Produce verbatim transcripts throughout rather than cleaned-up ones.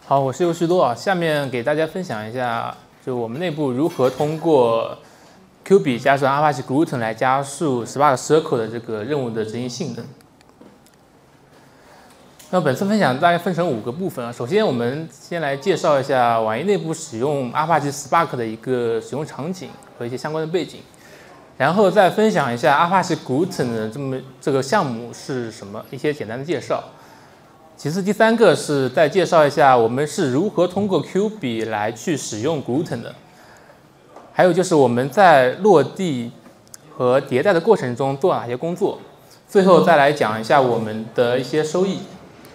好，我是尤旭多啊，下面给大家分享一下，就我们内部如何通过 Kyuubi 加上 Apache Gluten 来加速 Spark Circle 的这个任务的执行性能。那本次分享大概分成五个部分啊。首先，我们先来介绍一下网易内部使用 Apache Spark 的一个使用场景和一些相关的背景，然后再分享一下 Apache Gluten 的这么这个项目是什么，一些简单的介绍。其次，第三个是再介绍一下我们是如何通过 Kyuubi 来去使用 Gluten 的，还有就是我们在落地和迭代的过程中做哪些工作。最后再来讲一下我们的一些收益。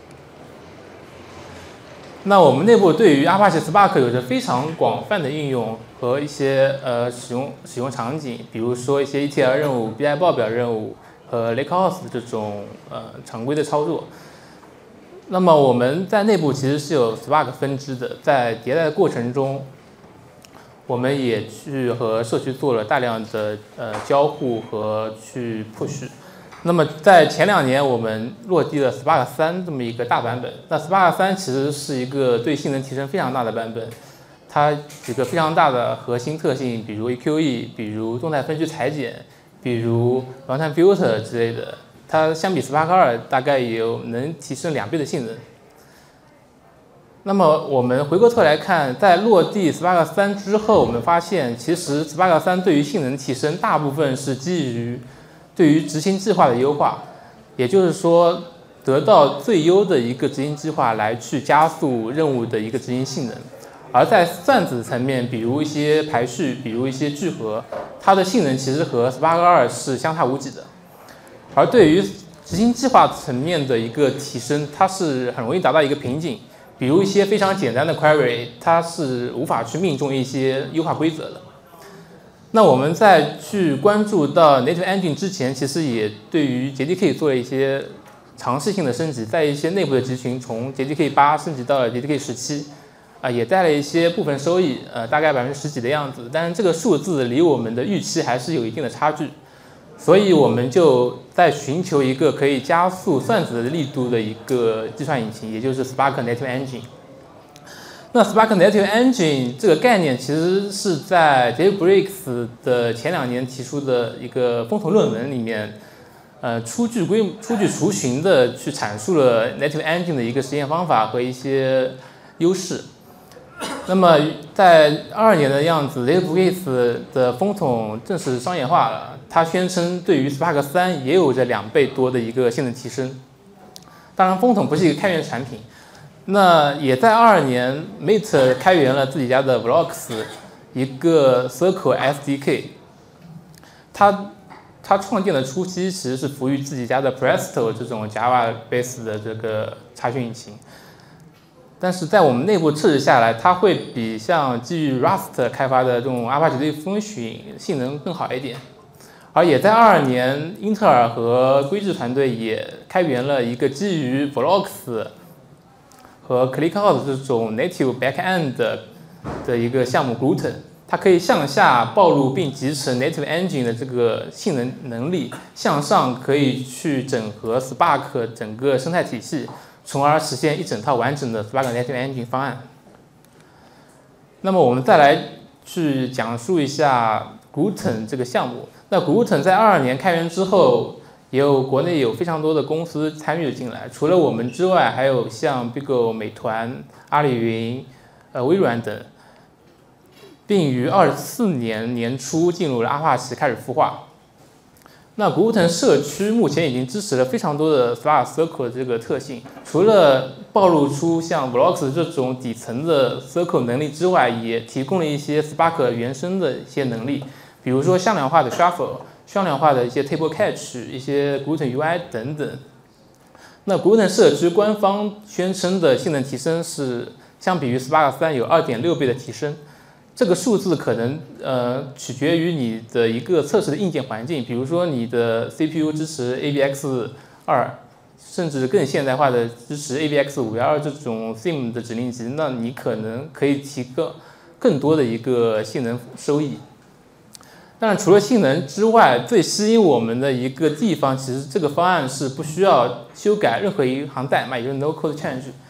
那我们内部对于 Apache Spark 有着非常广泛的应用和一些呃使用使用场景，比如说一些 E T L 任务、B I 报表任务和 Lakehouse 这种呃常规的操作。那么我们在内部其实是有 Spark 分支的，在迭代的过程中，我们也去和社区做了大量的呃交互和去 push。那么在前两年，我们落地了 Spark 三这么一个大版本。那 Spark 三其实是一个对性能提升非常大的版本，它几个非常大的核心特性，比如 E Q E， 比如动态分区裁剪，比如 runtime filter 之类的。它相比 Spark 二大概也有能提升两倍的性能。那么我们回过头来看，在落地 Spark 三之后，我们发现其实 Spark 三对于性能提升大部分是基于对于执行计划的优化，也就是说得到最优的一个执行计划来去加速任务的一个执行性能。而在算子层面，比如一些排序，比如一些聚合，它的性能其实和 Spark 二是相差无几的。而对于执行计划层面的一个提升，它是很容易达到一个瓶颈。比如一些非常简单的 query， 它是无法去命中一些优化规则的。那我们在去关注到 Native Engine 之前，其实也对于 J D K 做了一些尝试性的升级，在一些内部的集群从 J D K 八升级到了 J D K 十七，啊，也带了一些部分收益，呃，大概百分之十几的样子。但是这个数字离我们的预期还是有一定的差距。所以我们就在寻求一个可以加速算子的力度的一个计算引擎，也就是 Spark Native Engine。那 Spark Native Engine 这个概念其实是在 JetBrains 的前两年提出的一个风投论文里面，呃，初具规初具雏形的去阐述了 Native Engine 的一个实验方法和一些优势。那么在二二年的样子 ，JetBrains 的风筒正式商业化了。它宣称对于 Spark 三也有着两倍多的一个性能提升。当然，风筒不是一个开源产品。那也在二二年 ，Mate 开源了自己家的 Velox 一个 Circle S D K。它它创建的初期其实是服于自己家的 Presto 这种 Java base 的这个查询引擎。但是在我们内部测试下来，它会比像基于 Rust 开发的这种 Apache Gluten 性能更好一点。而也在二二年，英特尔和规制团队也开源了一个基于 Velox 和 ClickHouse 这种 native backend 的一个项目 Gluten， 它可以向下暴露并集成 native engine 的这个性能能力，向上可以去整合 Spark 整个生态体系，从而实现一整套完整的 Spark native engine 方案。那么我们再来去讲述一下 Gluten 这个项目。那 Gluten 在二二年开源之后，也有国内有非常多的公司参与了进来，除了我们之外，还有像 Bigo、美团、阿里云、呃微软等，并于二四年年初进入了阿帕奇开始孵化。那 Gluten 社区目前已经支持了非常多的 Spark Circle 这个特性，除了暴露出像 Velox 这种底层的 Circle 能力之外，也提供了一些 Spark 原生的一些能力。比如说向量化的 shuffle、向量化的一些 table catch、一些 Gluten U I 等等。那 Gluten 社区官方宣称的性能提升是相比于 Spark 三有 二点六倍的提升。这个数字可能呃取决于你的一个测试的硬件环境，比如说你的 C P U 支持 A V X 二，甚至更现代化的支持 A V X 五一二这种 S I M 的指令集，那你可能可以提高更多的一个性能收益。当然，除了性能之外，最吸引我们的一个地方，其实这个方案是不需要修改任何一行代码，也就是 no code change。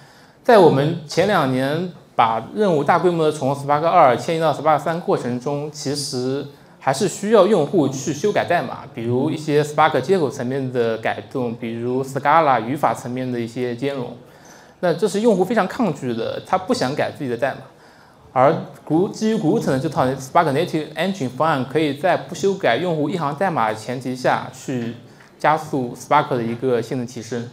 在我们前两年把任务大规模的从 Spark 二迁移到 Spark 三过程中，其实还是需要用户去修改代码，比如一些 Spark 接口层面的改动，比如 Scala 语法层面的一些兼容。那这是用户非常抗拒的，他不想改自己的代码。而基于 Gluten 这套 Spark Native Engine 方案，可以在不修改用户一行代码的前提下，去加速 Spark 的一个性能提升。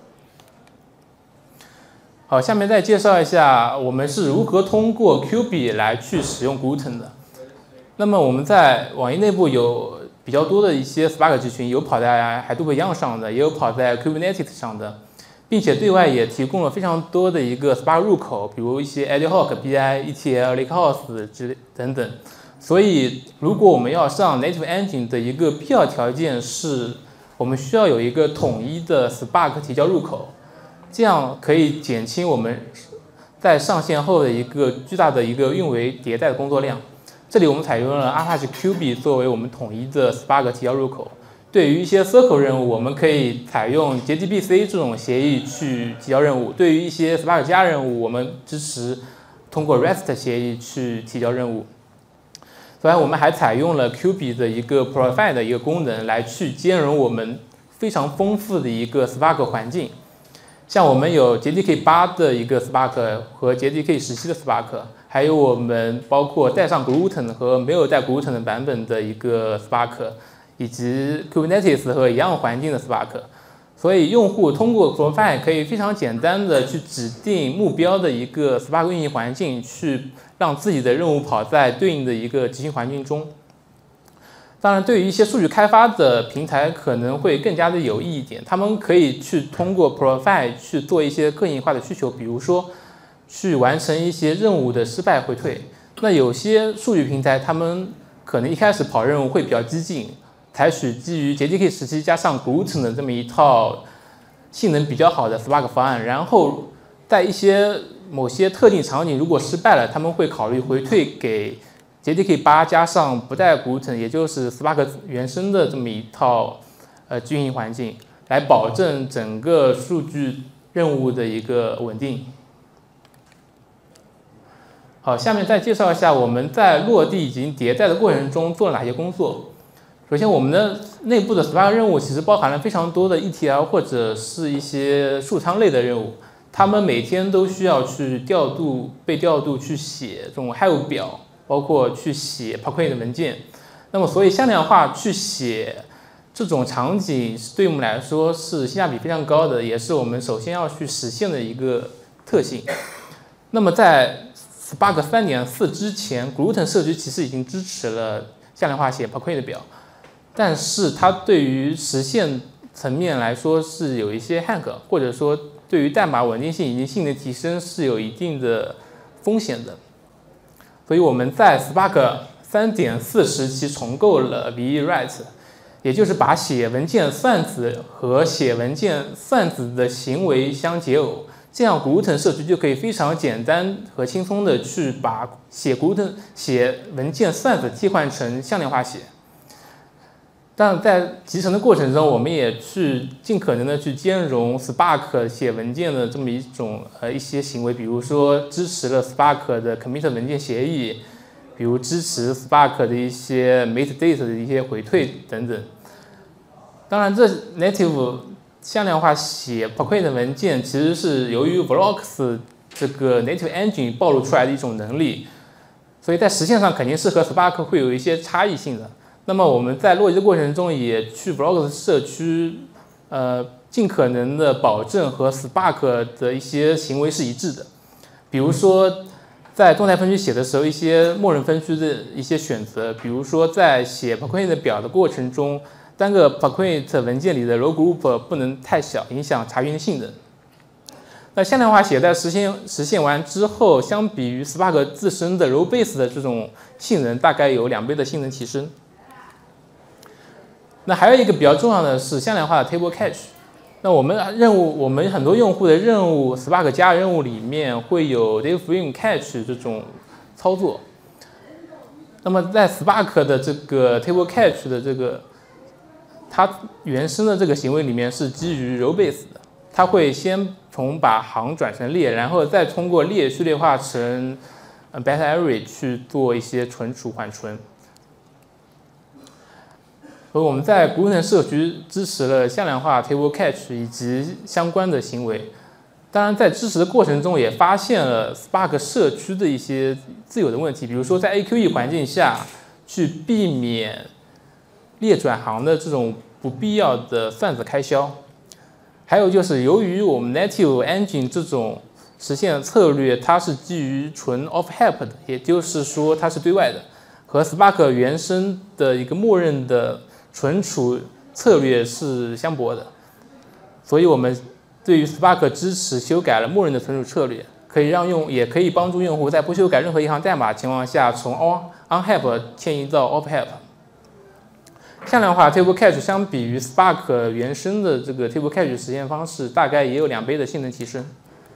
好，下面再介绍一下我们是如何通过 Kyuubi 来去使用 Gluten 的。那么我们在网易内部有比较多的一些 Spark 集群，有跑在 Hadoop 样上的，也有跑在 Kubernetes 上的。并且对外也提供了非常多的一个 Spark 入口，比如一些 Ad-hoc B I、E T L、Lakehouse 之类等等。所以，如果我们要上 Native Engine 的一个必要条件是，我们需要有一个统一的 Spark 提交入口，这样可以减轻我们在上线后的一个巨大的一个运维迭代的工作量。这里我们采用了 Apache Kyuubi 作为我们统一的 Spark 提交入口。对于一些 Circle 任务，我们可以采用 J D B C 这种协议去提交任务；对于一些 Spark 加任务，我们支持通过 REST 协议去提交任务。此外，我们还采用了 Kyuubi 的一个 Profile 的一个功能，来去兼容我们非常丰富的一个 Spark 环境。像我们有 J D K 八 的一个 Spark 和 J D K 十七 的 Spark， 还有我们包括带上 Gluten 和没有带 Gluten 的版本的一个 Spark。以及 Kubernetes 和一样环境的 Spark， 所以用户通过 Profile 可以非常简单的去指定目标的一个 Spark 运行环境，去让自己的任务跑在对应的一个执行环境中。当然，对于一些数据开发的平台可能会更加的有益一点，他们可以去通过 Profile 去做一些个性化的需求，比如说去完成一些任务的失败回退。那有些数据平台他们可能一开始跑任务会比较激进，采取基于 J D K 十七加上 Gluten 的这么一套性能比较好的 Spark 方案，然后在一些某些特定场景如果失败了，他们会考虑回退给 J D K 八加上不带 Gluten， 也就是 Spark 原生的这么一套呃运行环境，来保证整个数据任务的一个稳定。好，下面再介绍一下我们在落地以及迭代的过程中做了哪些工作。首先，我们的内部的 Spark 任务其实包含了非常多的 E T L 或者是一些数仓类的任务，他们每天都需要去调度、被调度去写这种 Hive 表，包括去写 Package 的文件。那么，所以向量化去写这种场景，对我们来说是性价比非常高的，也是我们首先要去实现的一个特性。那么，在 Spark 三点四 之前 ，Gluten 社区其实已经支持了向量化写 Package 的表。但是它对于实现层面来说是有一些 hack， 或者说对于代码稳定性以及性能提升是有一定的风险的。所以我们在 Spark 三点四 时期重构了 V E Write， 也就是把写文件算子和写文件算子的行为相解耦，这样 Gluten 社区就可以非常简单和轻松的去把写 Gluten 写文件算子替换成向量化写。但在集成的过程中，我们也去尽可能的去兼容 Spark 写文件的这么一种呃一些行为，比如说支持了 Spark 的 commit 文件协议，比如支持 Spark 的一些 metadata 的一些回退等等。当然，这 native 向量化写 Package 的文件其实是由于 Velox 这个 native engine 暴露出来的一种能力，所以在实现上肯定是和 Spark 会有一些差异性的。那么我们在落地的过程中也去 Velox 社区，呃，尽可能的保证和 Spark 的一些行为是一致的。比如说，在动态分区写的时候，一些默认分区的一些选择，比如说在写 Package 的表的过程中，单个 Package 文件里的 row group 不能太小，影响查询的性能。那向量化写在实现实现完之后，相比于 Spark 自身的 row base 的这种性能，大概有两倍的性能提升。那还有一个比较重要的是向量化的 table cache。那我们任务，我们很多用户的任务 ，Spark 加任务里面会有 data frame cache 这种操作。那么在 Spark 的这个 table cache 的这个它原生的这个行为里面是基于 row base 的。 它会先从把行转成列，然后再通过列序列化成 beta array 去做一些存储缓存。而我们在 Gluten 社区支持了向量化 table cache 以及相关的行为。当然，在支持的过程中也发现了 Spark 社区的一些自有的问题，比如说在 A Q E 环境下去避免列转行的这种不必要的算子开销。还有就是由于我们 Native Engine 这种实现策略，它是基于纯 off help 的，也就是说它是对外的，和 Spark 原生的一个默认的存储策略是相悖的，所以我们对于 Spark 支持修改了默认的存储策略，可以让用也可以帮助用户在不修改任何一行代码情况下，从 on on help 迁移到 off help。向量化 table cache 相比于 Spark 原生的这个 table cache 实现方式，大概也有两倍的性能提升。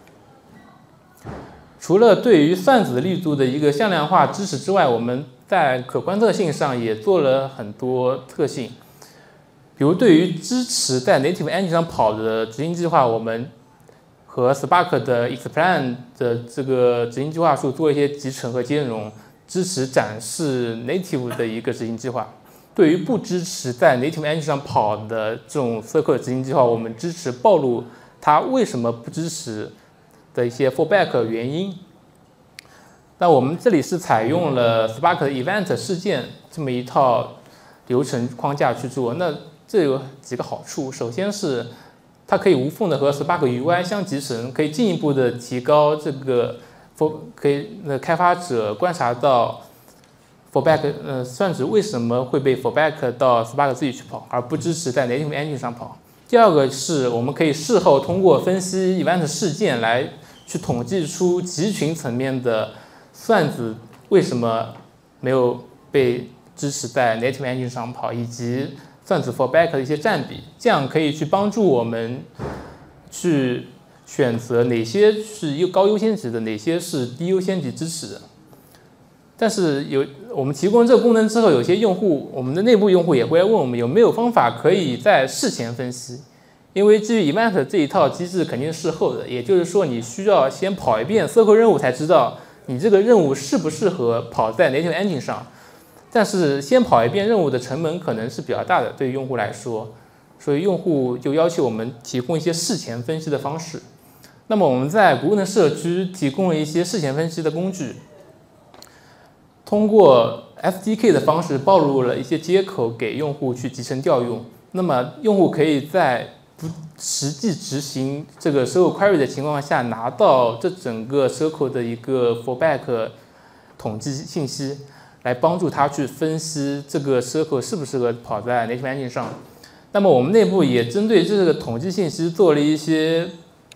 除了对于算子力度的一个向量化支持之外，我们在可观测性上也做了很多特性。比如对于支持在 Native Engine 上跑的执行计划，我们和 Spark 的 Explain 的这个执行计划数做一些集成和兼容，支持展示 Native 的一个执行计划。对于不支持在 Native Engine 上跑的这种 Circle 执行计划，我们支持暴露它为什么不支持的一些 fallback 原因。那我们这里是采用了 Spark 的 Event 事件这么一套流程框架去做，那这有几个好处。首先是它可以无缝的和 Spark U I 相集成，可以进一步的提高这个 for 可以呃开发者观察到 fallback 呃算子为什么会被 fallback 到 Spark 自己去跑，而不支持在 Native Engine 上跑。第二个是我们可以事后通过分析 Event 事件来去统计出集群层面的算子为什么没有被支持在 Native Engine 上跑，以及算子 fallback 的一些占比，这样可以去帮助我们去选择哪些是高优先级的，哪些是低优先级支持的。但是有我们提供这个功能之后，有些用户，我们的内部用户也会问我们有没有方法可以在事前分析，因为基于 Event 这一套机制肯定是事后的，也就是说你需要先跑一遍 Circle 任务才知道你这个任务适不适合跑在 Native Engine 上。但是先跑一遍任务的成本可能是比较大的，对于用户来说，所以用户就要求我们提供一些事前分析的方式。那么我们在 Gluten 社区提供了一些事前分析的工具，通过 S D K 的方式暴露了一些接口给用户去集成调用。那么用户可以在不实际执行这个 Circle Query 的情况下，拿到这整个 Circle 的一个 fallback 统计信息，来帮助他去分析这个 Circle 适不适合跑在 Native Engine 上。那么我们内部也针对这个统计信息做了一些，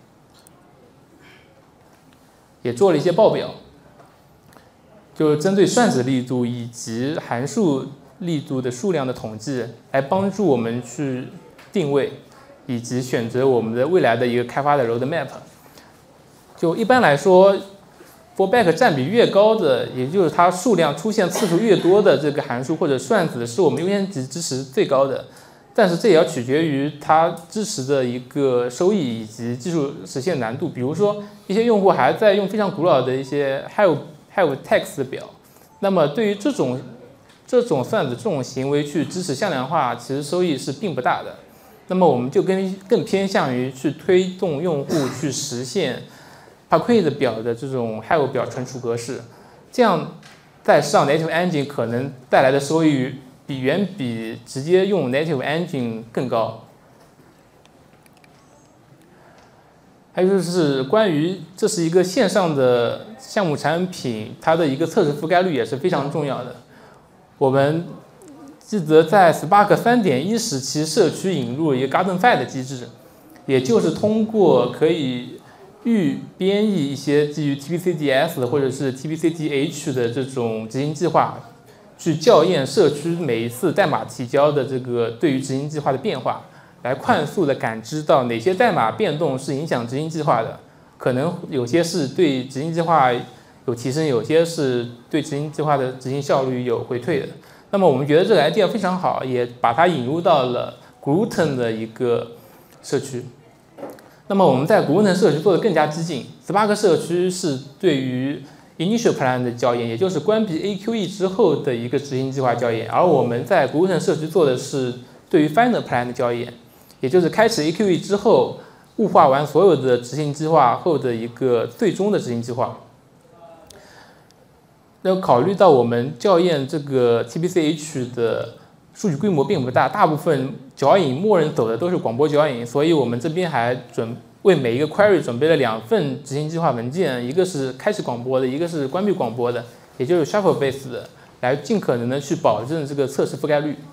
也做了一些报表，就是针对算子力度以及函数力度的数量的统计，来帮助我们去定位以及选择我们的未来的一个开发的 roadmap。就一般来说 ，fallback 占比越高的，也就是它数量出现次数越多的这个函数或者算子，是我们优先级支持最高的。但是这也要取决于它支持的一个收益以及技术实现难度。比如说，一些用户还在用非常古老的一些 have have text 表，那么对于这种这种算子这种行为去支持向量化，其实收益是并不大的。那么我们就更更偏向于去推动用户去实现 Apache 的表的这种 have 表存储格式，这样在上 Native Engine 可能带来的收益比远比直接用 Native Engine 更高。还有就是关于这是一个线上的项目产品，它的一个测试覆盖率也是非常重要的。我们记得在 Spark 三点一 时期，社区引入了一个 GardenFi 的机制，也就是通过可以预编译一些基于 T P C D S 或者是 T P C D H 的这种执行计划，去校验社区每一次代码提交的这个对于执行计划的变化，来快速的感知到哪些代码变动是影响执行计划的，可能有些是对执行计划有提升，有些是对执行计划的执行效率有回退的。那么我们觉得这个 idea 非常好，也把它引入到了 Gluten 的一个社区。 那么我们在 Gluten 社区做的更加激进 ，Spark 社区是对于 Initial Plan 的校验，也就是关闭 A Q E 之后的一个执行计划校验，而我们在 Gluten 社区做的是对于 Final Plan 的校验，也就是开始 A Q E 之后，雾化完所有的执行计划后的一个最终的执行计划。那考虑到我们校验这个 T P C H 的数据规模并不大，大部分脚引默认走的都是广播脚引，所以我们这边还准为每一个 query 准备了两份执行计划文件，一个是开始广播的，一个是关闭广播的，也就是 shuffle base 的，来尽可能的去保证这个测试覆盖率。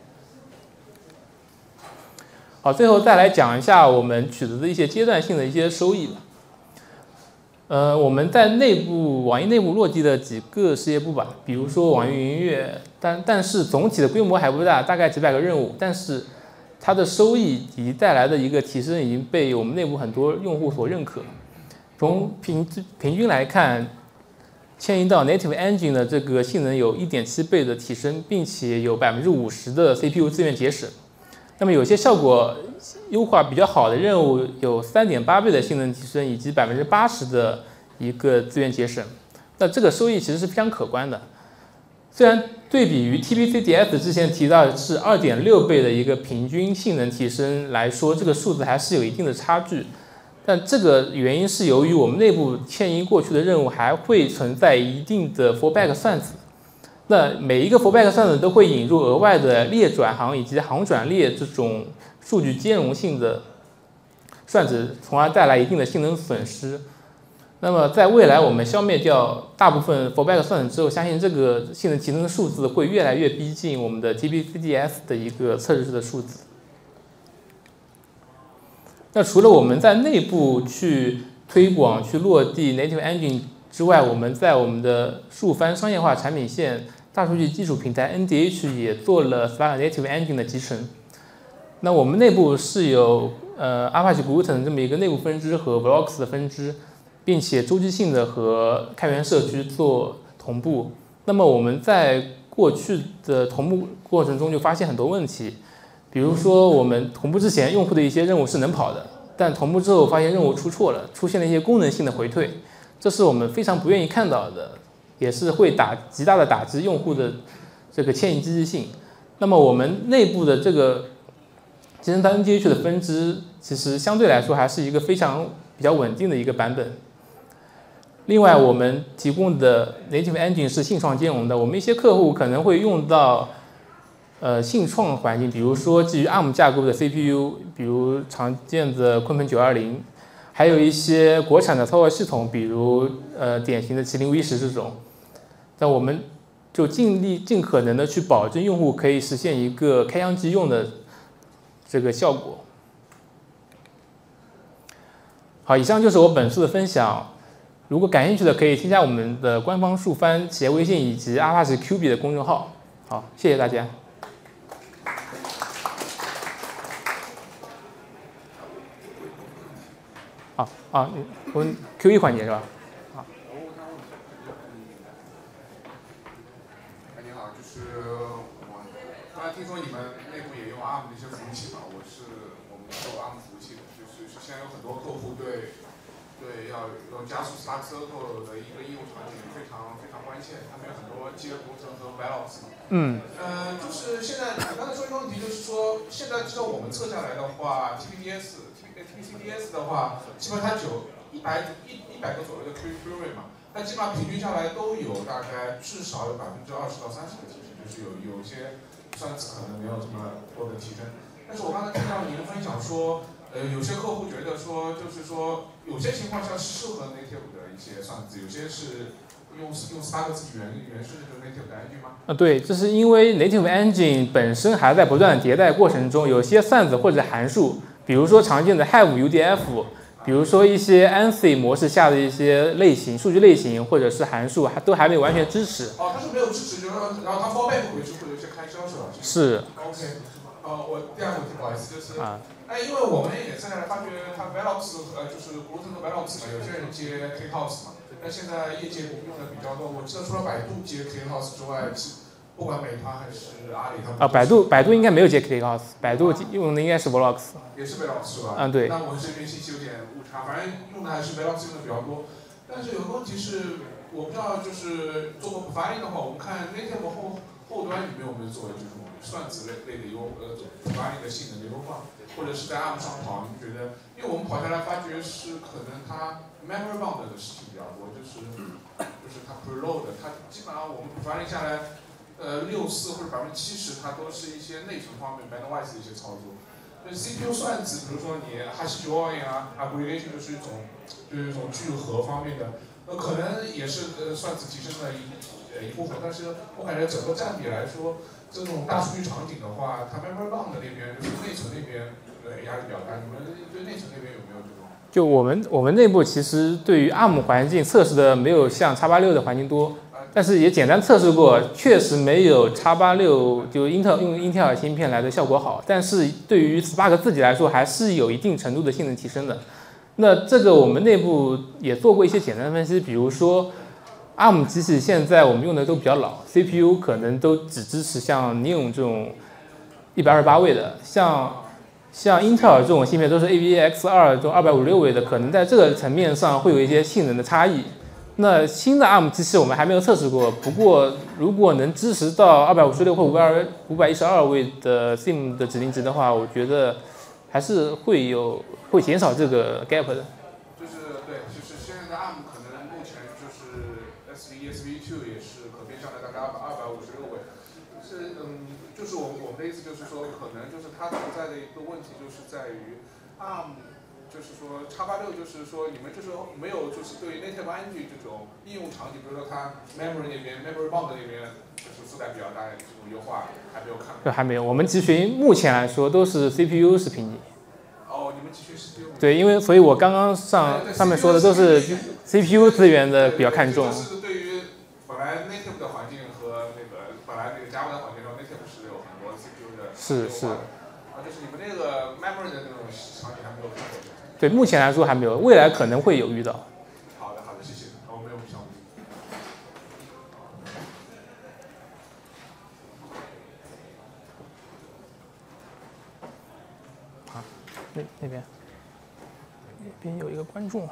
好，最后再来讲一下我们取得的一些阶段性的一些收益吧。呃，我们在内部网易内部落地了几个事业部吧，比如说网易云音乐，但但是总体的规模还不大，大概几百个任务，但是它的收益以及带来的一个提升已经被我们内部很多用户所认可。从平平均来看，迁移到 Native Engine 的这个性能有 一点七倍的提升，并且有 百分之五十 的 C P U 资源节省。那么有些效果优化比较好的任务有 三点八倍的性能提升，以及 百分之八十 的一个资源节省。那这个收益其实是非常可观的。虽然对比于 T P C D S 之前提到的是 二点六倍的一个平均性能提升来说，这个数字还是有一定的差距。但这个原因是由于我们内部迁移过去的任务还会存在一定的 fallback 算子。那每一个 fallback 算子都会引入额外的列转行以及行转列这种数据兼容性的算子，从而带来一定的性能损失。那么在未来我们消灭掉大部分 fallback 算子之后，相信这个性能提升的数字会越来越逼近我们的 T P C D S 的一个测试式的数字。那除了我们在内部去推广、去落地 Native Engine 之外，我们在我们的数帆商业化产品线大数据基础平台 N D H 也做了 Spark Native Engine 的集成。那我们内部是有呃 Apache Gluten 这么一个内部分支和 Velox 的分支，并且周期性的和开源社区做同步。那么我们在过去的同步过程中就发现很多问题，比如说我们同步之前用户的一些任务是能跑的，但同步之后发现任务出错了，出现了一些功能性的回退，这是我们非常不愿意看到的，也是会打极大的打击用户的这个迁移积极性。那么我们内部的这个集成到 N D H 的分支，其实相对来说还是一个非常比较稳定的一个版本。另外，我们提供的 Native Engine 是信创兼容的，我们一些客户可能会用到呃信创环境，比如说基于 A R M 架构的 C P U， 比如常见的鲲鹏九二零，还有一些国产的操作系统，比如呃典型的麒麟 V 十这种。那我们就尽力尽可能的去保证用户可以实现一个开箱即用的这个效果。好，以上就是我本次的分享。如果感兴趣的，可以添加我们的官方数帆企业微信以及 Apache Kyuubi 的公众号。好，谢谢大家。好啊，我们 Q 一环节是吧？好。 哎，你好，就是我刚才听说你们内部也用 A R M 的一些服务器嘛？我是我们做 A R M 服务器的，就是现在有很多客户对。对，要要加速 Spark Circle 的一个应用场景非常非常关键，他们有很多接合成和 Velox 嘛。 嗯。 呃，就是现在你刚才说一个问题，就是说现在知道我们测下来的话 ，T P D S、T P C D S 的话，基本上它有一百一一百个左右的 query 嘛，但基本上平均下来都有大概至少有百分之二十到三十的提升，就是有有些算子可能没有这么多的提升。但是我刚才听到您分享说。呃，有些客户觉得说，就是说，有些情况下是适合 native 的一些算子，有些是用用 Spark 自己原原生的这个 native 的 engine 吗？ 啊，对，这是因为 native engine 本身还在不断的迭代过程中，有些算子或者函数，比如说常见的 have U D F， 比如说一些 A N S I 模式下的一些类型、数据类型或者是函数，还都还没完全支持。 哦，它是没有支持，就是然后它 fallback 回去会有一些开销是吧？ 是。 OK， 呃，我第二个问题不好意思，就是。 啊。 哎，因为我们也测下来发觉，它 Velox 呃就是 Gluten 和 Velox 嘛，有些人接 K House 嘛，但现在业界用的比较多。我知道除了百度接 K House 之外，其不管美团还是阿里，他们啊，百度百度应该没有接 ClickHouse， 百度用的应该是 Velox。 也是 Velox 是吧？ 嗯，对。 那我这边信息有点误差，反正用的还是 Velox 用的比较多。但是有个问题是，我不知道就是做过发音的话，我们看 native 后后端里面有没有做这种算子类类的优呃发音的性能的优化，或者是在 A R M 上跑，你觉得？因为我们跑下来发觉是可能它 memory bound 的事情比较多，就是就是它 preload， 它基本上我们发音下来。呃，六四或者百分之七十，它都是一些内存方面 bandwidth 的一些操作。那 C P U 算子，比如说你 hash join 啊 ，aggregation 就是一种就是一种聚合方面的，呃，可能也是呃算子提升的一呃一部分。但是我感觉整个占比来说，这种大数据场景的话，它 memory bound 那边就是内存那边呃压力比较大。你们对内存那边有没有这种？ 就我们我们内部其实对于 A R M 环境测试的没有像 X 八六的环境多。但是也简单测试过，确实没有 X 八六就英特尔用英特尔芯片来的效果好。但是对于 Spark 自己来说，还是有一定程度的性能提升的。那这个我们内部也做过一些简单的分析，比如说 A R M 机器现在我们用的都比较老 ，C P U 可能都只支持像 Neon 这种一百二十八位的，像像英特尔这种芯片都是 A V X 二 这种二百五十六位的，可能在这个层面上会有一些性能的差异。那新的 A R M 机器我们还没有测试过，不过如果能支持到二百五十六或五百一十二位的 S I M 的指令值的话，我觉得还是会有会减少这个 gap 的。 就是对，就是现在的 A R M 可能目前就是 S V S V two 也是可变相的大概二百五十六位。是嗯，就是我我们的意思就是说，可能就是它存在的一个问题就是在于 A R M。就是说 X 八六就是说你们就是没有就是对于 native engine 这种应用场景，比如说它 memory 那边 memory bound 那边就是负载比较大的这种优化还没有看。 对，还没有。我们集群目前来说都是 C P U 是瓶颈。 哦，你们集群 C P U。 对，因为所以我刚刚上上面说的都是 C P U 资源的比较看重。 是对于本来 native 的环境和那个本来那个 Java 的环境中 native 是有很多 C P U 的是是。 啊，就是你们那个 memory 的那种场景还没有看到。 对，目前来说还没有，未来可能会有遇到。 好的，好的，谢谢。我没有想。 啊，那那边，那边有一个观众。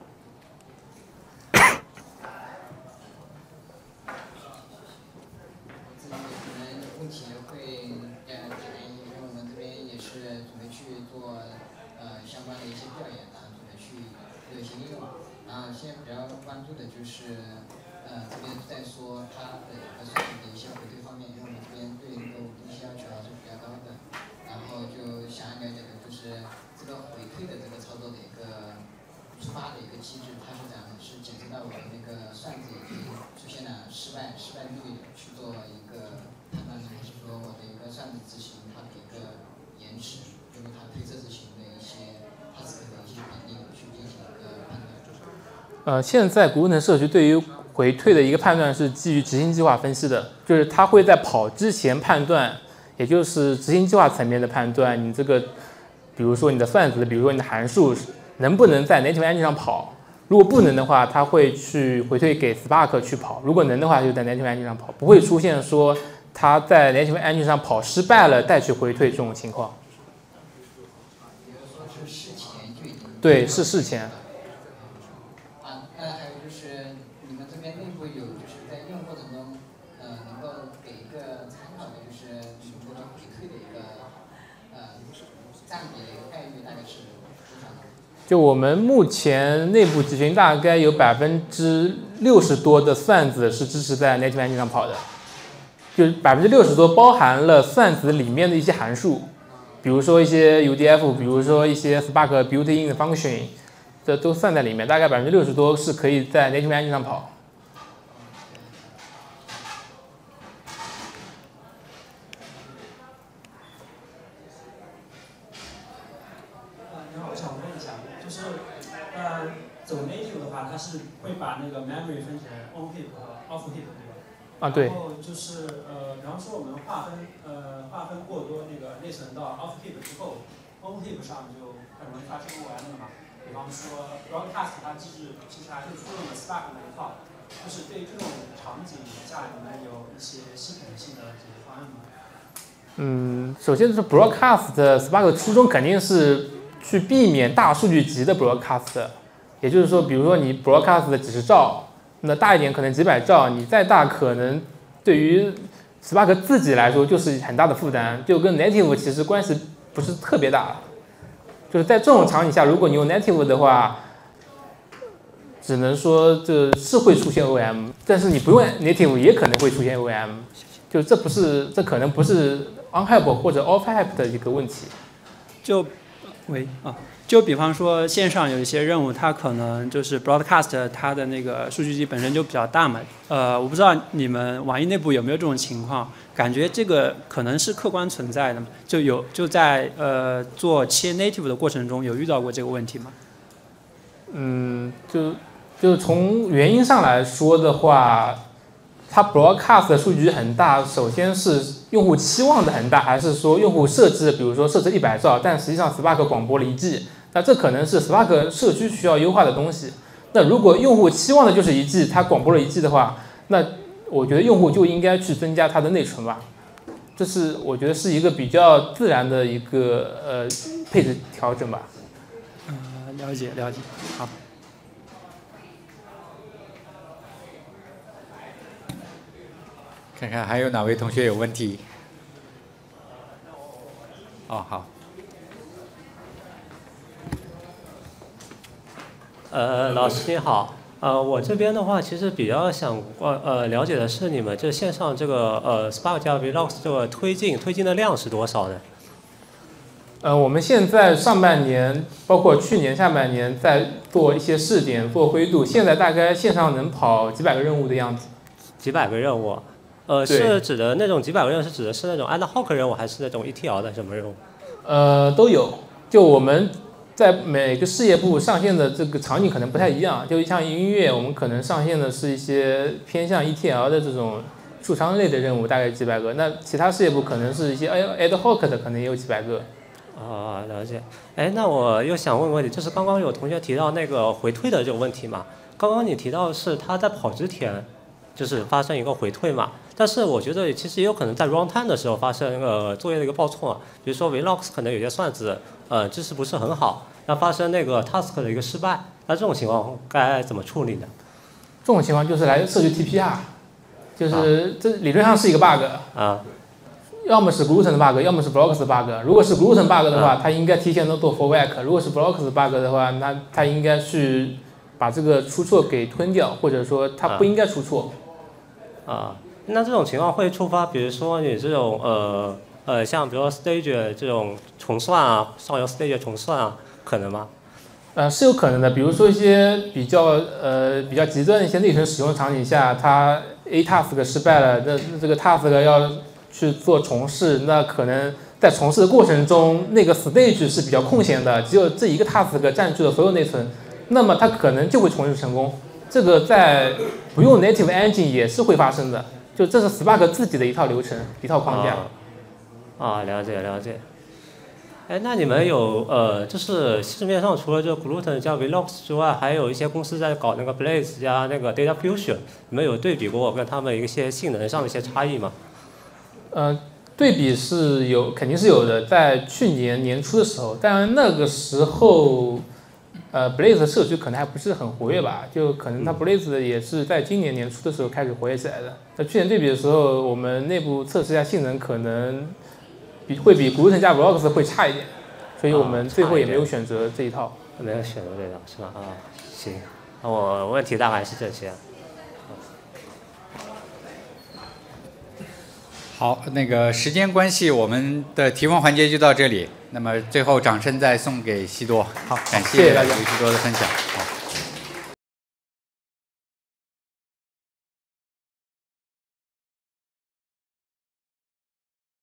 问题会呃简单一点，因为我们这边也是准备去做呃相关的一些调研，然后准备去有一些应用。然后现在比较关注的就是呃这边在说它的一个算力的一些回馈方面，因为我们这边对那个稳定性要求还是比较高的。然后就想了解的就是这个回馈的这个操作的一个触发的一个机制，它是怎样的？是检测到我的那个算子已经出现了失败失败率去做一个。判断呢，还是说我的一个算子执行它的一个延迟，因为它推测执行的一些 task 的一些比例去进行一个判断。 呃，现在谷歌社区对于回退的一个判断是基于执行计划分析的，就是它会在跑之前判断，也就是执行计划层面的判断，你这个，比如说你的算子，比如说你的函数能不能在 native engine 上跑。如果不能的话，它会去回退给 Spark 去跑；如果能的话，就在 native engine 上跑，不会出现说。它在 native engine 上跑失败了，再去回退这种情况。对，是事前。 啊，那还有就是你们这边内部有就是在用过程中，呃，能够给一个参考的，就是你们这个回退的一个呃占比的一个概率大概是多少呢？ 就我们目前内部集群大概有百分之六十多的算子是支持在 native engine 上跑的。就是百分之六十多包含了算子里面的一些函数，比如说一些 U D F， 比如说一些 Spark built-in 的 function， 这都算在里面。大概百分之六十多是可以在 native engine 上跑。 呃，你好，我想问一下，就是呃，走 native 的话，它是会把那个 memory 分成 on heap 和 off heap， 对吧？ 啊，对。 然后就是呃，比方说我们划分呃划分过多那个内存到 off heap 之后 ，on heap 上就很容易发生 O M 了嘛。 比方说 broadcast 它机制其实还是租用了 Spark 那一套，就是对于这种场景下，你们有一些系统性的解决方案吗？ 嗯，首先就是 broadcast Spark 的初衷肯定是去避免大数据集的 broadcast， 也就是说，比如说你 broadcast 的几十兆，那大一点可能几百兆，你再大可能对于 Spark 自己来说就是很大的负担，就跟 native 其实关系不是特别大。就是在这种场景下，如果你用 native 的话，只能说这是会出现 O M， 但是你不用 native 也可能会出现 O M， 就这不是这可能不是 on hype 或者 off hype 的一个问题。 就喂啊，就比方说线上有一些任务，它可能就是 broadcast 它的那个数据集本身就比较大嘛，呃，我不知道你们网易内部有没有这种情况，感觉这个可能是客观存在的，就有就在呃做切 native 的过程中有遇到过这个问题吗？ 嗯，就就从原因上来说的话，它 broadcast 的数据很大，首先是用户期望的很大，还是说用户设置，比如说设置一百兆，但实际上 Spark 广播了一 G， 那这可能是 Spark 社区需要优化的东西。那如果用户期望的就是一 G， 它广播了一 G 的话，那我觉得用户就应该去增加它的内存吧。这是我觉得是一个比较自然的一个呃配置调整吧。 呃，了解了解，好。 看看还有哪位同学有问题？哦，好。 呃，老师你好，呃，我这边的话其实比较想呃呃了解的是你们这线上这个呃 Spark 加 Velox 这个推进推进的量是多少呢？ 呃，我们现在上半年，包括去年下半年，在做一些试点，做灰度，现在大概线上能跑几百个任务的样子。 几百个任务，呃，是指的那种几百个任务，是指的是那种 ad hoc 任务，还是那种 E T L 的什么任务？ 呃，都有。就我们在每个事业部上线的这个场景可能不太一样，就像音乐，我们可能上线的是一些偏向 E T L 的这种驻商类的任务，大概几百个。那其他事业部可能是一些 ad hoc 的，可能也有几百个。 啊，了解。哎，那我又想问个问题，就是刚刚有同学提到那个回退的这个问题嘛？刚刚你提到是他在跑之前，就是发生一个回退嘛？但是我觉得其实也有可能在 runtime 的时候发生呃作业的一个报错，比如说 Velox 可能有些算子呃支持不是很好，那发生那个 task 的一个失败，那这种情况该怎么处理呢？ 这种情况就是来设置 T P R， 就是这理论上是一个 bug 啊。 要么是 Gluten 的 bug， 要么是 Velox 的 bug。如果是 Gluten bug 的话，它应该提前能做 fallback； 如果是 Velox 的 bug 的话，那它应该去把这个出错给吞掉，或者说它不应该出错。 啊，那这种情况会触发，比如说你这种呃呃，像比如说 stage 这种重算啊，上游 stage 重算啊，可能吗？ 呃，是有可能的。比如说一些比较呃比较极端的一些内存使用场景下，它 A task 失败了，那那这个 task 要去做重试，那可能在重试的过程中，那个 stage 是比较空闲的，只有这一个 task 占据了所有内存，那么它可能就会重试成功。这个在不用 native engine 也是会发生的，就这是 Spark 自己的一套流程，一套框架。 啊，啊了解了解。哎，那你们有呃，就是市面上除了这个 Gluten 加 Velox 之外，还有一些公司在搞那个 Blaze 加那个 Data Fusion， 你们有对比过跟他们一些性能上的一些差异吗？ 呃，对比是有，肯定是有的。在去年年初的时候，但那个时候，呃 ，Blaze 社区可能还不是很活跃吧，就可能它 Blaze 也是在今年年初的时候开始活跃起来的。在去年对比的时候，我们内部测试一下性能，可能比会比 Gluten 加 Velox 会差一点，所以我们最后也没有选择这一套。 啊、没有选择这套是吧？啊，行，那我问题大概是这些。 好，那个时间关系，我们的提问环节就到这里。那么最后掌声再送给西多，好，感谢刘西多的分享。好。